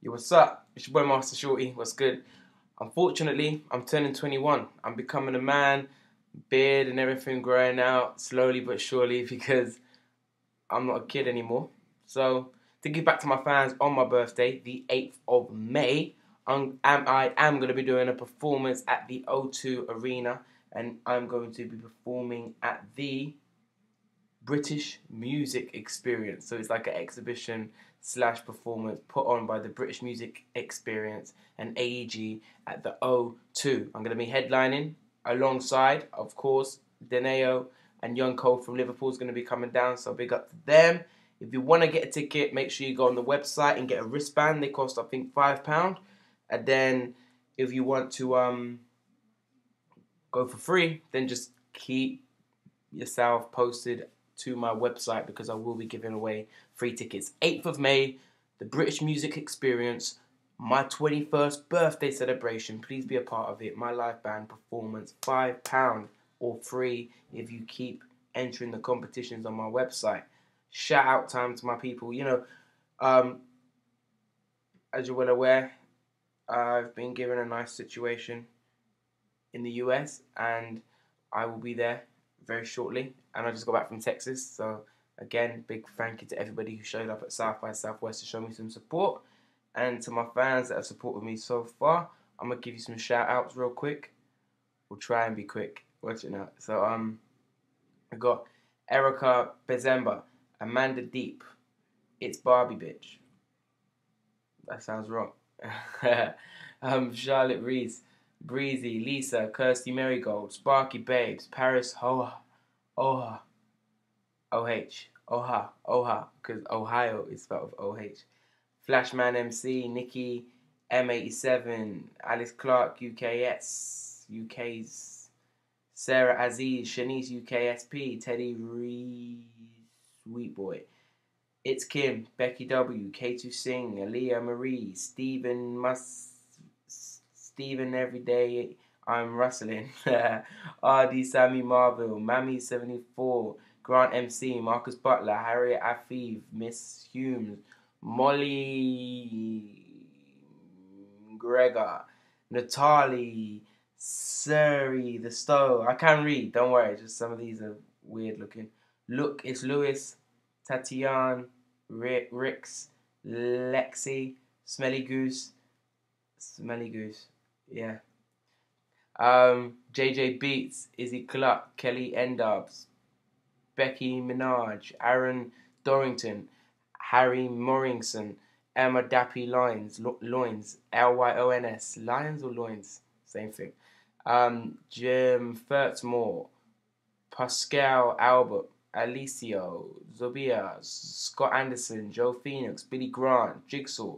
Yo, what's up? It's your boy Master Shorty. What's good? Unfortunately, I'm turning 21. I'm becoming a man, beard and everything growing out slowly but surely because I'm not a kid anymore. So, to give back to my fans on my birthday, the 8th of May, I am going to be doing a performance at the O2 Arena, and I'm going to be performing at the British Music Experience. So it's like an exhibition slash performance put on by the British Music Experience and AEG at the O2. I'm going to be headlining alongside, of course, Deneo and Young Cole from Liverpool is going to be coming down. So big up to them. If you want to get a ticket, make sure you go on the website and get a wristband. They cost, I think, £5. And then if you want to go for free, then just keep yourself posted to my website because I will be giving away free tickets. 8th of May, the British Music Experience, my 21st birthday celebration. Please be a part of it. My live band performance, £5 or free if you keep entering the competitions on my website. Shout out time to my people. As you're well aware, I've been given a nice situation in the US and I will be there very shortly, and I just got back from Texas. So again, big thank you to everybody who showed up at South by Southwest to show me some support, and to my fans that have supported me so far. I'm gonna give you some shout outs real quick. We'll try and be quick. Watch it now. So I got Erica Bezemba, Amanda Deep, It's Barbie Bitch. That sounds wrong. Charlotte Reese, Breezy, Lisa, Kirsty Marigold, Sparky Babes, Paris Oha, Oha, because Ohio is spelled with OH. Flashman MC, Nikki, M87, Alice Clark, UK's Sarah Aziz, Shanice UKSP, Teddy Reese, Sweet Boy. It's Kim, Becky W, K2 Singh, Aaliyah Marie, Stephen Everyday, I'm Rustling, RD Sammy Marvel, Mammy 74, Grant MC, Marcus Butler, Harriet Afif, Miss Humes, Molly Gregor, Natalie, Suri, The Stowe. I can read, don't worry, just some of these are weird looking. Look, it's Lewis, Tatiana, Rix, Lexi, Smelly Goose, yeah. JJ Beats, Izzy Cluck, Kelly Endubs, Becky Minaj, Aaron Dorrington, Harry Morrison, Emma Dappy Loins, Lyons, Lions or Loins, same thing. Jim Furtmore, Pascal Albert, Alicio, Zobia, Scott Anderson, Joe Phoenix, Billy Grant, Jigsaw,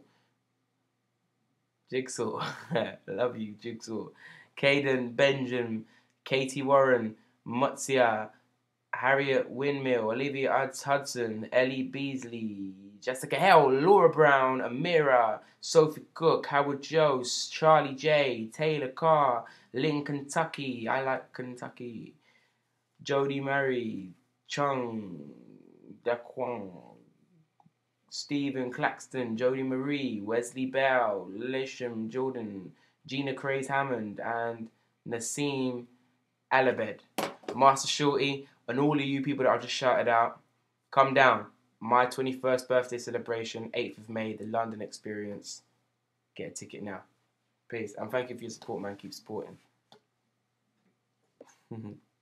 love you, Jigsaw, Caden Benjamin, Katie Warren, Mutzia, Harriet Windmill, Olivia Hudson, Ellie Beasley, Jessica Hell, Laura Brown, Amira, Sophie Cook, Howard Jones, Charlie J, Taylor Carr, Lynn Kentucky, I like Kentucky, Jody Murray, Chung, Daquan, Stephen Claxton, Jody Marie, Wesley Bell, Lisham Jordan, Gina Craze Hammond, and Nassim Alabed. Master Shorty, and all of you people that I just shouted out, come down. My 21st birthday celebration, 8th of May, the London Experience. Get a ticket now. Peace. And thank you for your support, man. Keep supporting.